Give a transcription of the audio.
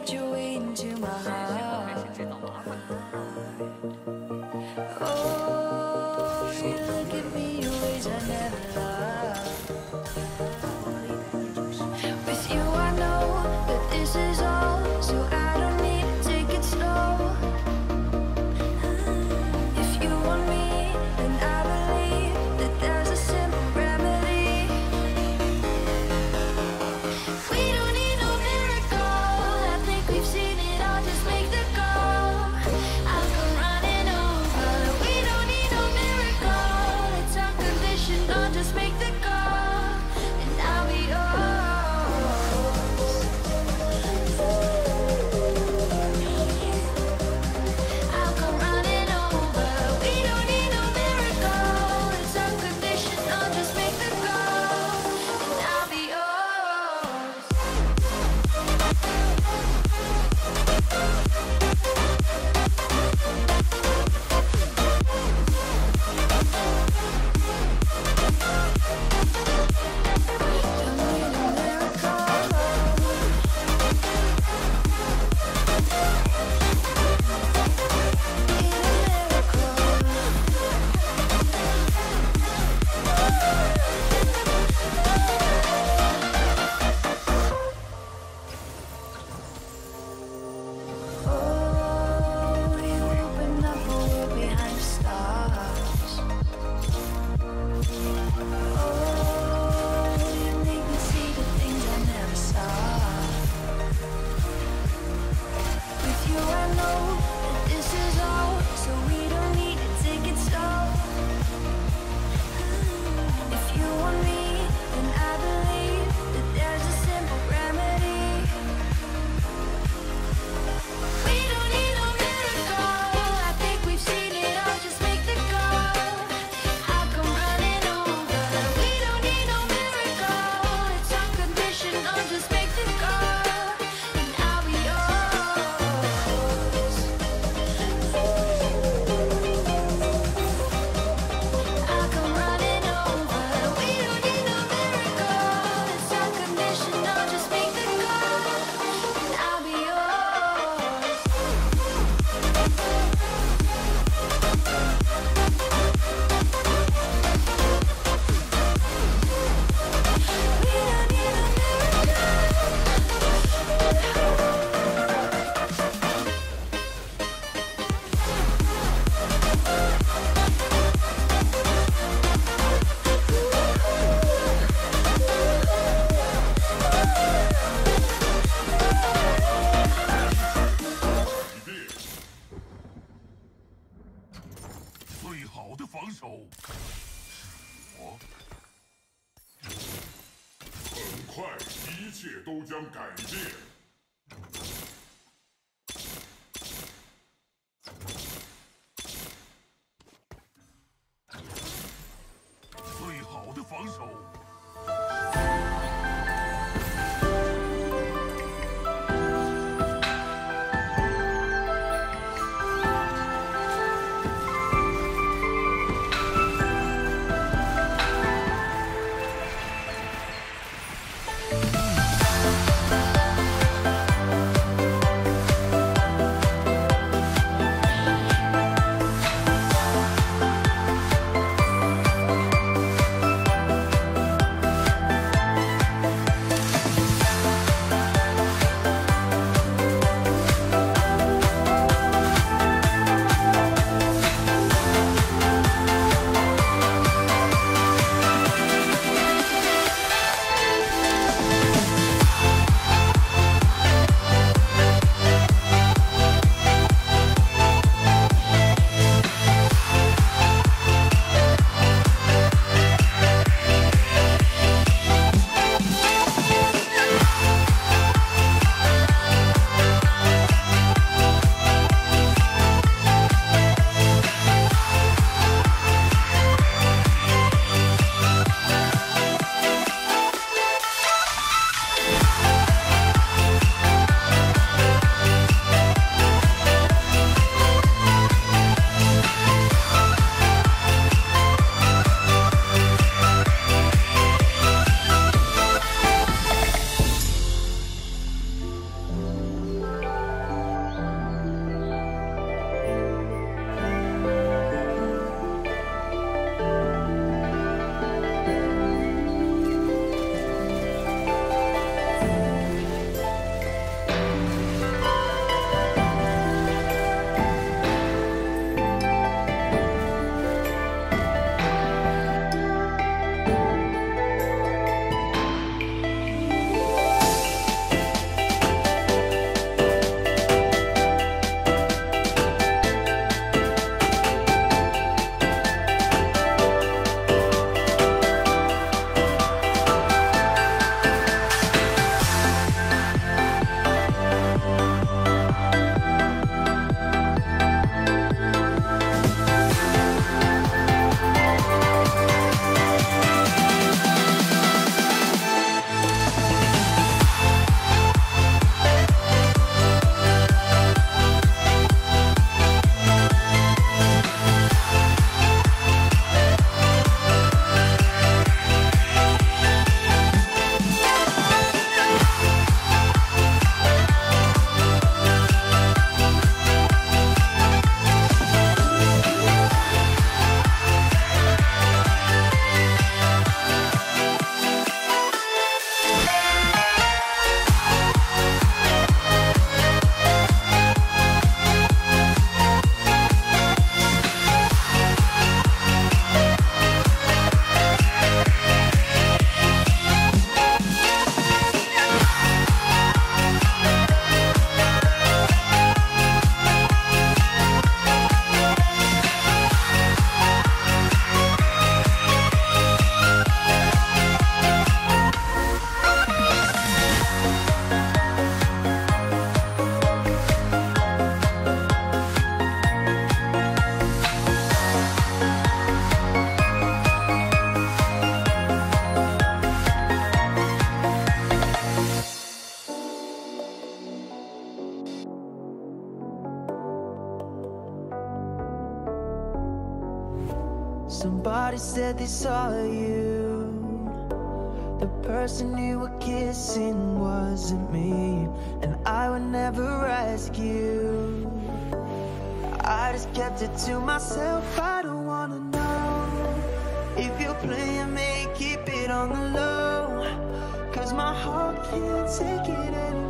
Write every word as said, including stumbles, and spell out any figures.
let you into my heart. Oh, you look at me in ways I never loved. With you I know that this is all, so I don't need to take it slow. If you want me, then I believe that there's a simple remedy. We don't need no miracle, I think we've seen it all, just make the call. I'll come running over. We don't need no miracle, it's unconditional, just make the call, and I'll be yours. I'll come running over. We don't need no miracle, it's unconditional, just make the call, and I'll be yours. Don't need a miracle. Need a Oh, you open up a world behind the stars. Oh, you make me see the things I never saw. With you I know that this is all, so we don't need to take it slow. If you want me, then I believe that there's a simple remedy. We don't need no miracle, I think we've seen it all, just make the call. I'll come running over. We don't need no miracle, it's unconditional, just make the call, and I'll be yours. I'll come running over. We don't need no miracle, it's unconditional, just make the call, and I'll be yours. We don't need a miracle. 最好的防守是我。很快，一切都将改变。最好的防守。 Somebody said they saw you. The person you were kissing wasn't me, and I would never ask you. I just kept it to myself. I don't wanna know if you're playing me, keep it on the low, 'cause my heart can't take it anymore.